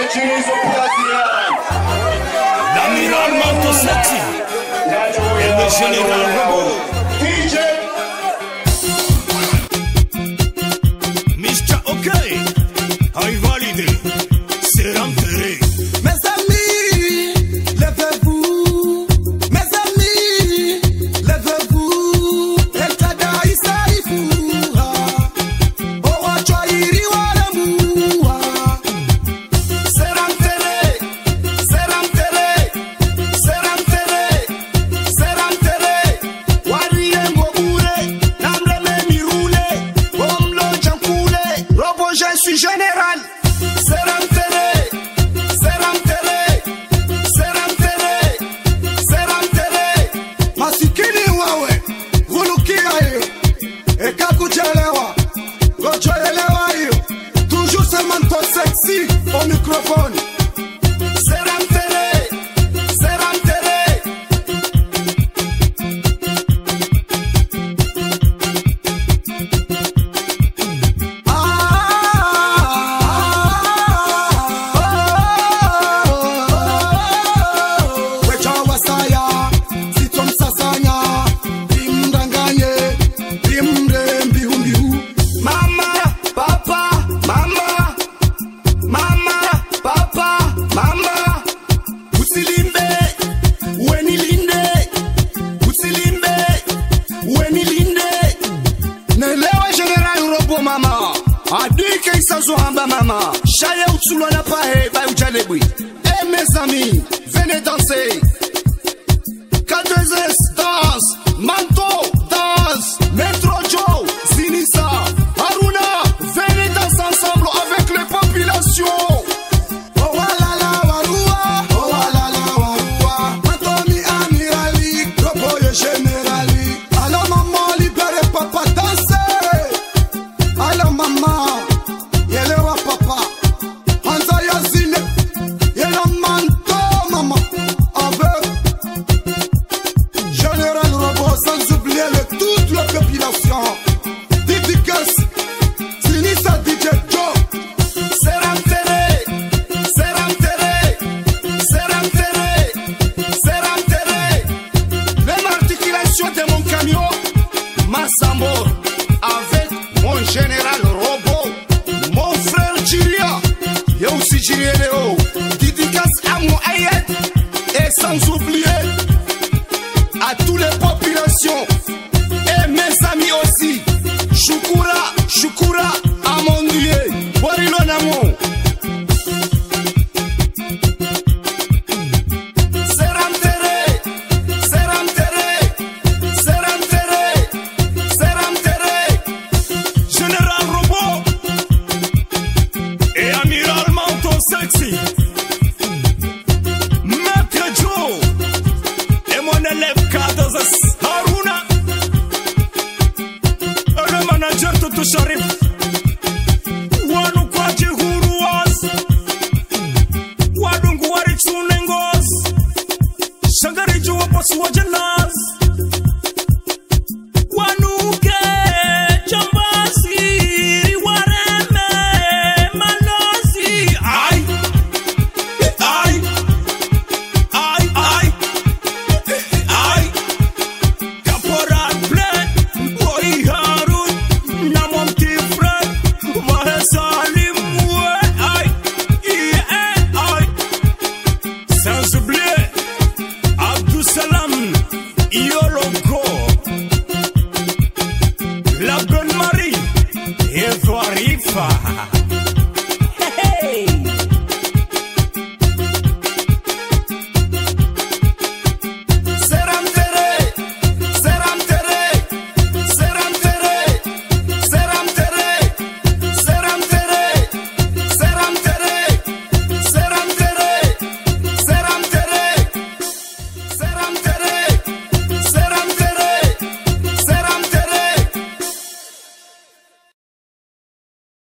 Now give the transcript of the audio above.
L'amiral Manto Sexy et le général Robot. Mr. OK, aïe validé, c'est rentré. Mes amis, levez-vous. Mes amis, levez-vous. El Tadai Saifura. Owa Choiri Walamua. C'est rentré, c'est rentré, c'est rentré, c'est rentré. Warie Mbobure, Namle Miroule, Bomlo Jankoule. Robo, je suis général. C'est rentré, c'est rentré, c'est rentré, c'est rentré. Masikini wawe, Gulukia yo, Ekakuchelewa, Gochoelewa yo. Toujours ce Manto Sexy au microphone. C'est rentré, c'est rentré. Mama, Chaya Utsulo na pahe, va Ujalebui. Eh mes amis, venez danser. K2S danse, Manto danse, Metro Joe, Zinissa, Haruna, venez danser ensemble avec les populations. Oh la la warua, oh la la warua. Mantomi amirali, Roboye générali. Alors maman libérez papa danser. Alors maman. Avec mon général Robot, mon frère Jiria, yo aussi Jiria Léo, dédicace à mon Ayet, et sans oublier à toutes les populations et mes amis aussi. Shukura, Shukura, à mon Dieu, Warilo Namo. Sexy, Maître Joe et mon élève K2S Haruna, le manager Tutu Sharif, Wanu Kwaji Huruas, Wadungu Warichunengos, Shagari Joe Poswajanas, Wanuke Jambasi. La bonne Marie et Zouarifa.